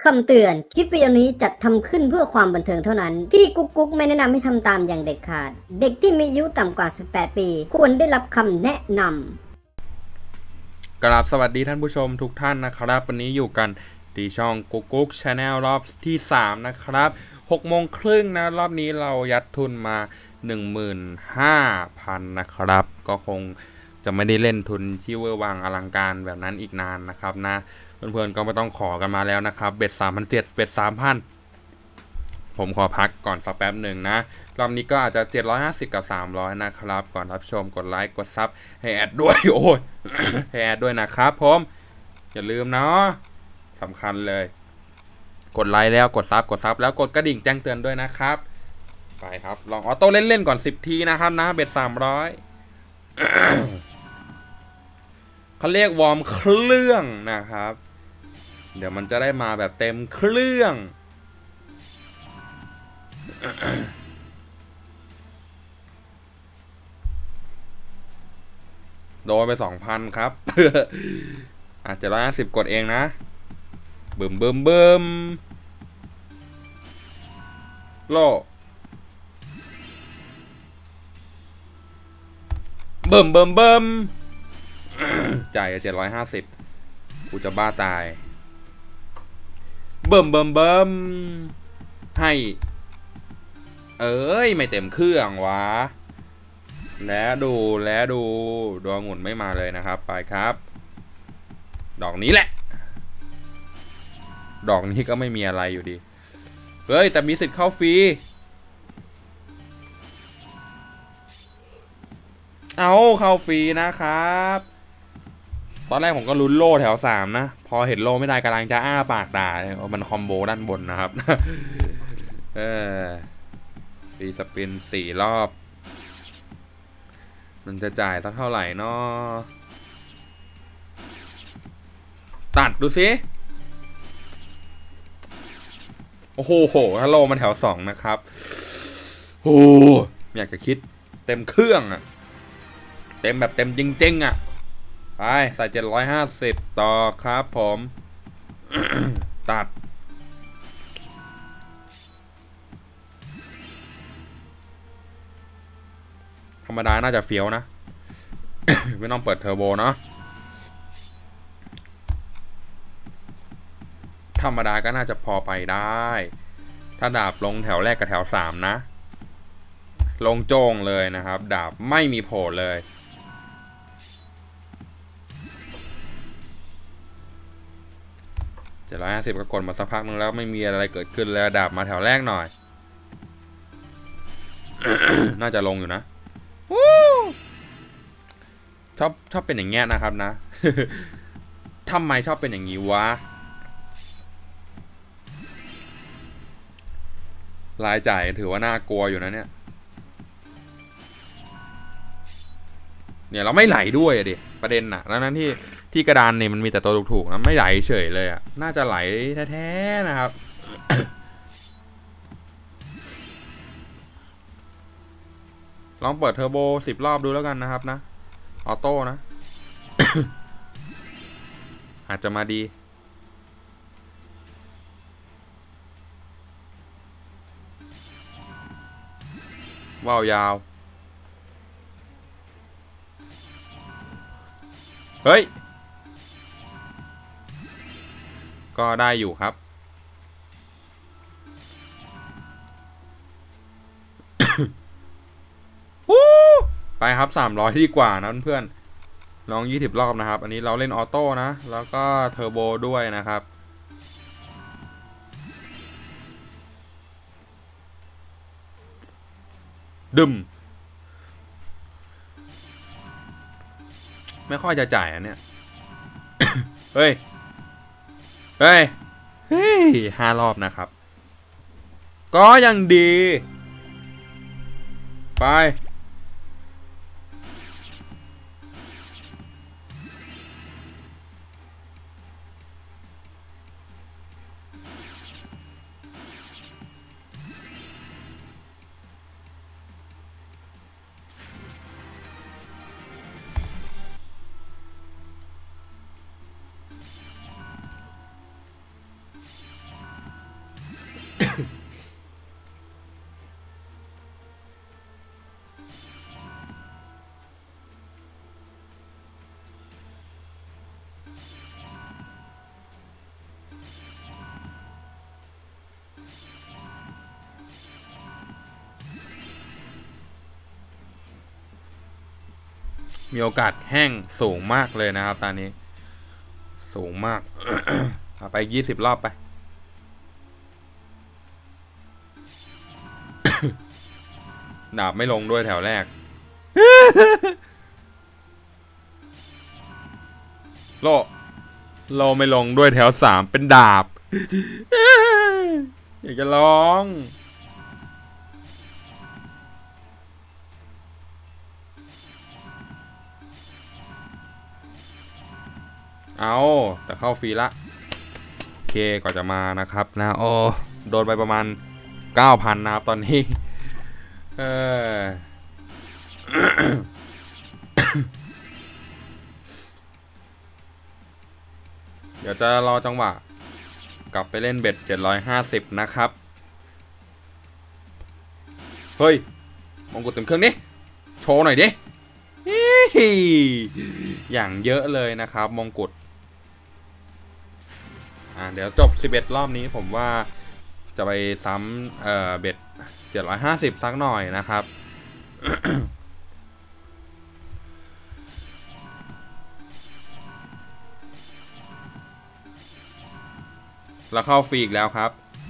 คำเตือนคลิปวิดีโอนี้จัดทำขึ้นเพื่อความบันเทิงเท่านั้นพี่กุ๊กไม่แนะนำให้ทำตามอย่างเด็ดขาดเด็กที่มีอายุต่ำกว่า18ปีควรได้รับคำแนะนำกราบสวัสดีท่านผู้ชมทุกท่านนะครับวันนี้อยู่กันที่ช่องกุ๊กชาแนลรอบที่3นะครับ6:30นะรอบนี้เรายัดทุนมา 15,000 นะครับก็คงจะไม่ได้เล่นทุนที่เวอร์วังอลังการแบบนั้นอีกนานนะครับนะเพื่อนๆก็ไม่ต้องขอกันมาแล้วนะครับเบ็ด 3,700 เบ็ด 3,000 ผมขอพักก่อนสักแป๊บหนึ่งนะรอบนี้ก็อาจจะ750กับ300นะครับก่อนรับชมกดไลค์กดซับให้แอดด้วยโอ้ย ให้แอดด้วยนะครับผมอย่าลืมเนาะสำคัญเลยกดไลค์แล้วกดซับแล้วกดกระดิ่งแจ้งเตือนด้วยนะครับไปครับลองออโต้เล่นๆก่อน10ทีนะครับนะเบ็ด300 เขาเรียกวอร์มเครื่องนะครับเดี๋ยวมันจะได้มาแบบเต็มเครื่องโดนไป 2,000 ครับ อาจจะ750กดเองนะบึมโลบึมจ่าย750กูจะบ้าตายบึมให้เอ้ยไม่เต็มเครื่องวะแล้วดูดวงหมุนไม่มาเลยนะครับไปครับดอกนี้แหละดอกนี้ก็ไม่มีอะไรอยู่ดีเฮ้ยแต่มีสิทธิ์เข้าฟรีเข้าฟรีนะครับตอนแรกผมก็ลุ้นโล่แถว3นะพอเห็นโล่ไม่ได้กำลังจะอ้าปากด่ามันคอมโบด้านบนนะครับ ฟรีสปิน4 รอบมันจะจ่ายสักเท่าไหร่นาะตัดดูสิโอ้โหฮัลโหลมันแถว2นะครับโอ้อยากจะคิดเต็มเครื่องอะเต็มแบบเต็มจริงๆอะไปใส่750ต่อครับผม ตัดธรรมดาน่าจะเฟี้ยวนะ ไม่ต้องเปิดเทอร์โบเนาะธรรมดาก็น่าจะพอไปได้ถ้าดาบลงแถวแรกกับแถว3นะลงโจ้งเลยนะครับดาบไม่มีโผล่เลย750ก็กดมาสักพักนึงแล้วไม่มีอะไรเกิดขึ้นแล้วดาบมาแถวแรกหน่อย น่าจะลงอยู่นะชอบเป็นอย่างเงี้ยนะครับนะ ทำไมชอบเป็นอย่างนี้วะรายจ่ายถือว่าน่ากลัวอยู่นะเนี่ยเราไม่ไหลด้วยดิประเด็นน่ะแล้วนั้นที่กระดานเนี่ยมันมีแต่ตัวถูกๆนะไม่ไหลเฉยเลยอ่ะน่าจะไหลแท้ๆนะครับ ลองเปิดเทอร์โบ10 รอบดูแล้วกันนะครับนะออโต้นะ อาจจะมาดีว้าวยาวเฮ้ยก็ได้อยู่ครับ ไปครับ300ดีกว่านะเพื่อนลอง20 รอบนะครับอันนี้เราเล่นออโต้นะแล้วก็เทอร์โบด้วยนะครับดึมไม่ค่อยจะจ่ายอันเนี้ย เฮ้ย5 รอบนะครับก็ยังดีไปมีโอกาสแห้งสูงมากเลยนะครับตอนนี้สูงมาก เอาไป20 รอบไป ดาบไม่ลงด้วยแถวแรก โลไม่ลงด้วยแถว3เป็นดาบ อยากจะลองเอาแต่เข้าฟรีละโอเคก่อนจะมานะครับนะโอ้โดนไปประมาณ 9,000 นะครับตอนนี้เดี๋ยวจะรอจังหวะกลับไปเล่นเบ็ด750นะครับเฮ้ยมงกุฎเต็มเครื่องนี่โชว์หน่อยดิอย่างเยอะเลยนะครับมงกุฎเดี๋ยวจบ11 รอบนี้ผมว่าจะไปซ้ำเบ็ด750สักหน่อยนะครับ แล้วเข้าฟรีอีกแล้วครับ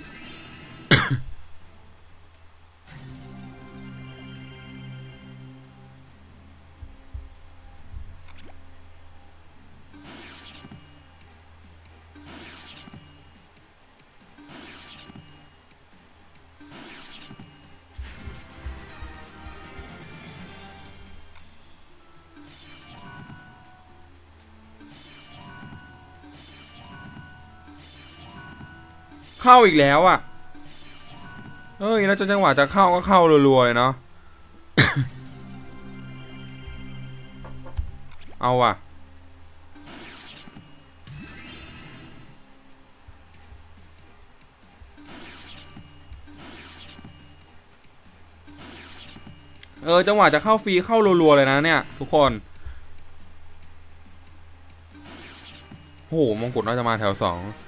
เข้าอีกแล้วอ่ะแล้วจังหวะจะเข้าก็เข้ารัวๆเลยเนาะ เอาว่ะจังหวะจะเข้าฟรีเข้ารัวๆเลยนะเนี่ยทุกคนโอ้โหมงกุฎน่าจะมาแถว2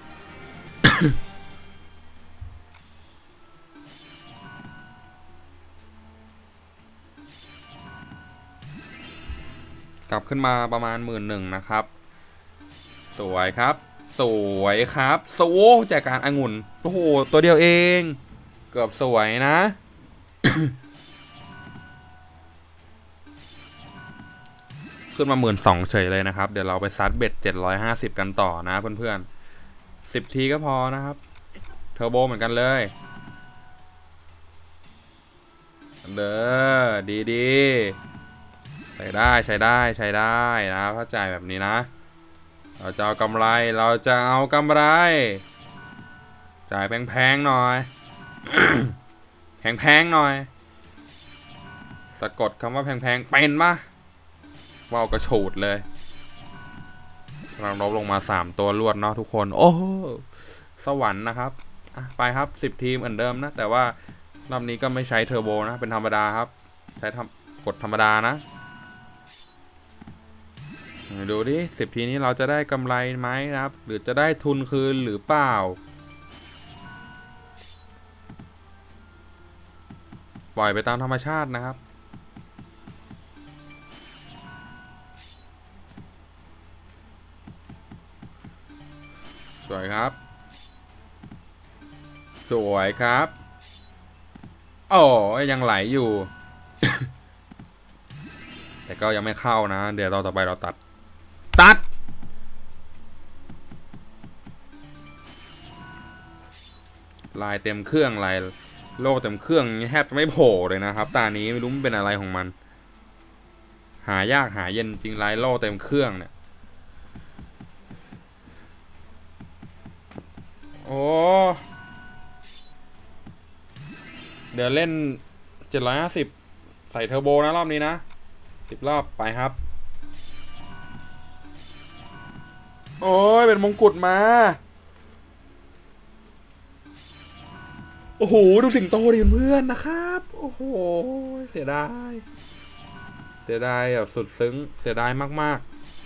กลับขึ้นมาประมาณ11,000นะครับสวยครับสวยครับจากการองุ่นโอ้โหตัวเดียวเองเกือบสวยนะ ขึ้นมา12,000เฉยเลยนะครับเดี๋ยวเราไปซัดเบ็ด750กันต่อนะเพื่อนๆ10 ทีก็พอนะครับเทอร์โบเหมือนกันเลยเด้อดีใช้ได้นะถ้าจ่ายแบบนี้นะเราจะเอากำไรจ่ายแพงๆหน่อย แพงๆหน่อยสะกดคำว่าแพงๆเป็นปะว่าวกระโฉดเลยเราลบลงมา3 ตัวรวดเนาะทุกคนโอ้สวรรค์นะครับไปครับ10 ทีเหมือนเดิมนะแต่ว่ารอบนี้ก็ไม่ใช้เทอร์โบนะเป็นธรรมดาครับใช้กดธรรมดานะดูดิ10 ทีนี้เราจะได้กำไรไหมนะครับหรือจะได้ทุนคืนหรือเปล่าปล่อยไปตามธรรมชาตินะครับสวยครับโอ้ยังไหลอยู่ แต่ก็ยังไม่เข้านะเดี๋ยวต่อไปเราตัดลายเต็มเครื่องลายโล่เต็มเครื่องแทบจะไม่โผล่เลยนะครับตานี้ไม่รู้มันเป็นอะไรของมันหายากหาเย็นจริงลายโล่เต็มเครื่องเนี่ยโอ้เดี๋ยวเล่น750ใส่เทอร์โบนะรอบนี้นะ10 รอบไปครับโอ้ยเป็นมงกุฎมาโอ้โหดูสิงโตดิเพื่อนนะครับโอ้โหเสียดายแบบสุดซึ้งเสียดายมาก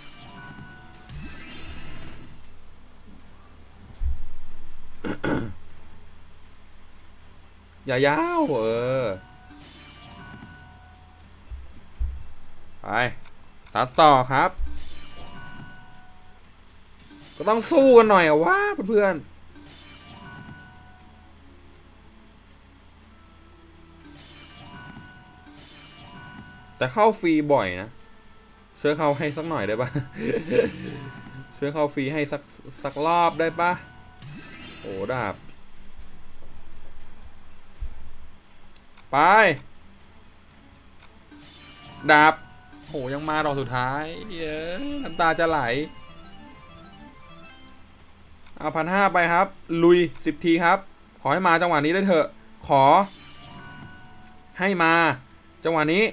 ๆ อย่ายาวไปตัดต่อครับ ก็ต้องสู้กันหน่อยอะวะเพื่อนๆแต่เข้าฟรีบ่อยนะช่วยเข้าให้สักหน่อยได้ปะ ช่วยเข้าฟรีให้สักรอบได้ปะโอ้ดาบไปดาบโหยังมาดอกสุดท้ายเย้น้ำตาจะไหลเอา1,500ไปครับลุย10 ทีครับขอให้มาจังหวะนี้ได้เถอะขอให้มาจังหวะนี้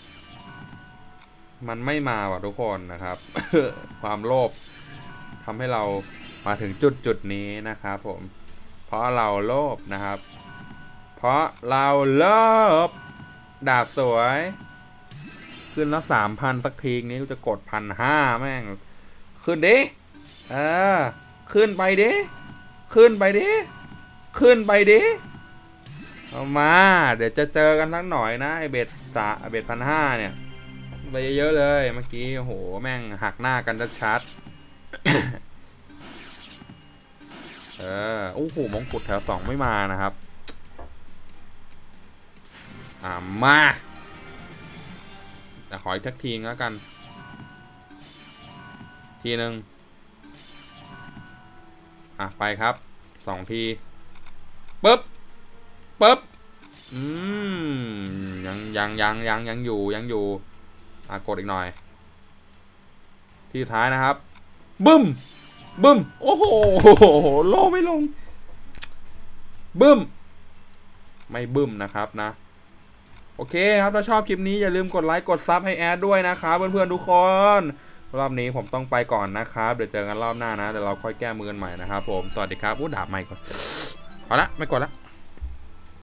มันไม่มาว่ะทุกคนนะครับ ความโลภทำให้เรามาถึงจุดนี้นะครับผมเพราะเราโลภนะครับเพราะเราโลภดาบสวยขึ้นแล้ว3,000สักทีนี้จะกด1,500แม่งขึ้นดิขึ้นไปดิขึ้นไปดิขึ้นไปดิเอามาเดี๋ยวจะเจอกันสักหน่อยนะไอเบ็ด1,500เนี่ยไปเยอะๆเลยเมื่อกี้โอ้โหแม่งหักหน้ากันชัดโอ้โหมงกุฎแถว2ไม่มานะครับมาแต่ขออีกทักทีแล้วกันทีหนึ่งไปครับ2 ทีปึ๊บยังอยู่กดอีกหน่อยที่สุดท้ายนะครับบึ้มโอ้โหโลไม่ลงบึ้มไม่บึ้มนะครับนะโอเคครับถ้าชอบคลิปนี้อย่าลืมกดไลค์กดซับให้แอดด้วยนะครับเพื่อนๆทุกคนรอบนี้ผมต้องไปก่อนนะครับเดี๋ยวเจอกันรอบหน้านะเดี๋ยวเราค่อยแก้มือกันใหม่นะครับผมสวัสดีครับดาบใหม่ก่อนเอาละไม่กดละ